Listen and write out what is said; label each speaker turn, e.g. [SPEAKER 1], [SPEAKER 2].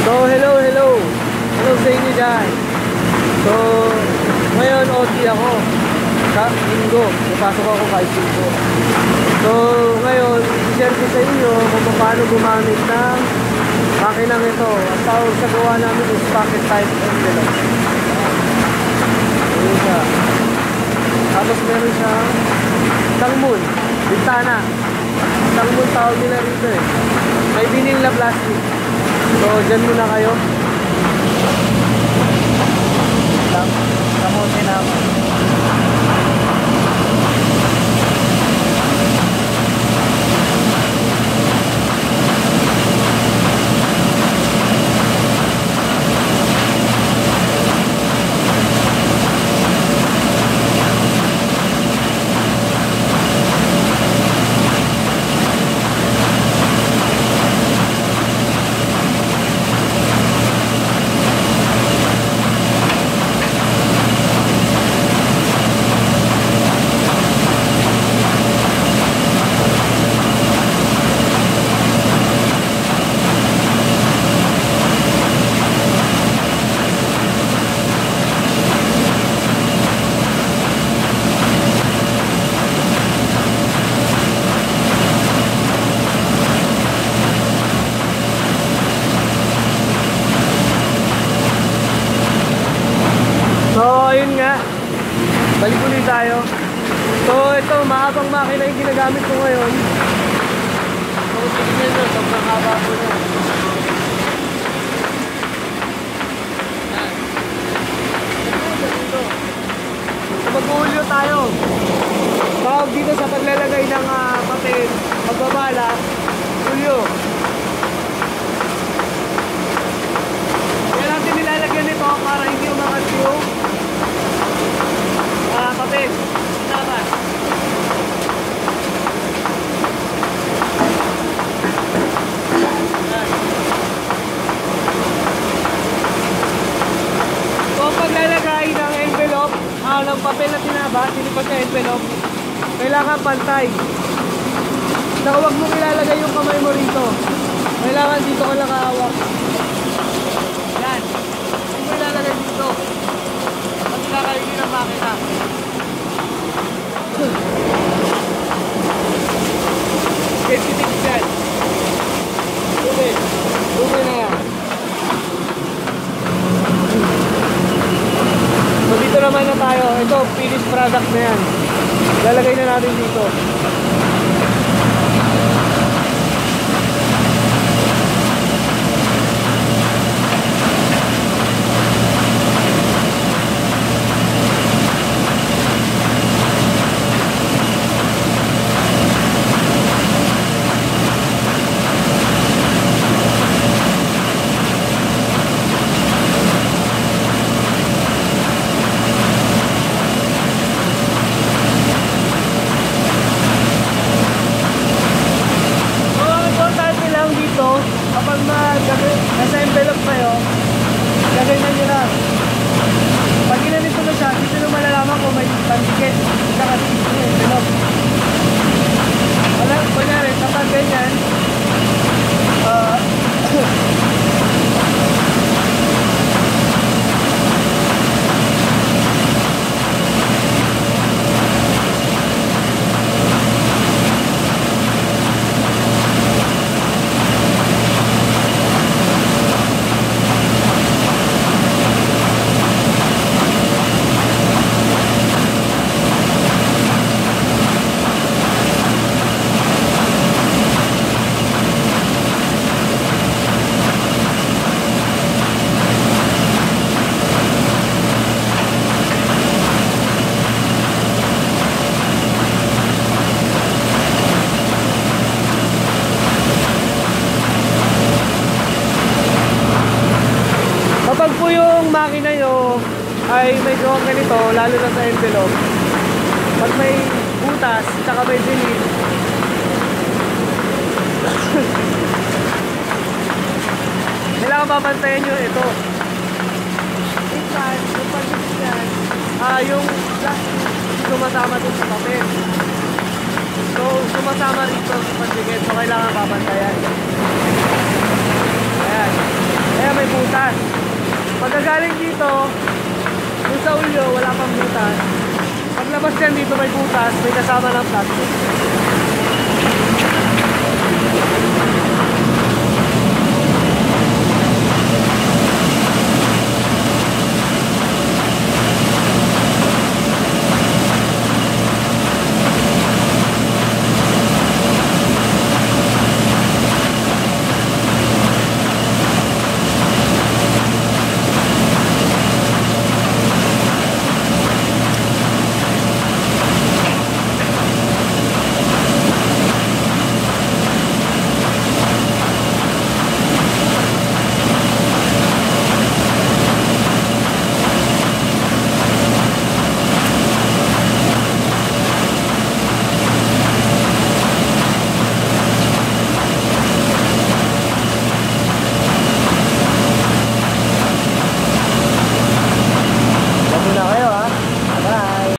[SPEAKER 1] So, hello, hello. Hello sa inyo dyan. So, ngayon OT ako. Sa linggo. Napasok ako kahit linggo. So, ngayon, i-share ko sa inyo kung paano gumamit ng makinang ito. Ang tawag sa gawa namin is pocket type envelope. Ayan siya. Tapos meron siyang tangmun. Bintana. Tangmun tawag nila rito eh. May vinyl na plastic. So, dyan muna kayo. Kamutin naman. So, ayun nga. Balik ulit tayo. So, ito, mahabang makina yung ginagamit ko ngayon. So, tignan nyo, sobrang haba ko na. So, mag-uulyo tayo. Tawag dito sa paglalagay ng papel, pagbabala, ulyo. Kaya natin nilalagyan nito para hindi umangat yung papel. Tama. So, paglalagay ng envelope, ng papel na tinaba, silipat na envelope, kailangan pantay. Saka huwag mong ilalagay yung kamay mo rito. Kailangan dito ka lang kahawak. Yan. Huwag mo ilalagay dito. At ilakaligin ang makina. Get titik dyan. Dumi na yan. So dito naman na tayo. Ito, finished product na yan. Lalagay na natin dito. Kapag nasa envelope kayo, gagawin nyo lang. Pag ginanito mo siya, dito nyo malalaman kung may pandikit sa kasi yung envelope. Kunyari, kapag ganyan, kapag po yung makina nyo ay medyo ganito, lalo na sa envelope, pag may butas, saka may dilim, kailangan babantayan nyo ito. Minsan, yung pag-dilim yan, yung plastic sumasama dun sa papel. So, sumasama rito sa pagdikit, so kailangan babantayan. Ayan. Kaya may butas. Pagkagaling dito, yung sa ulyo, wala pang butas. Paglabas yan dito may butas, may kasama ng plastic.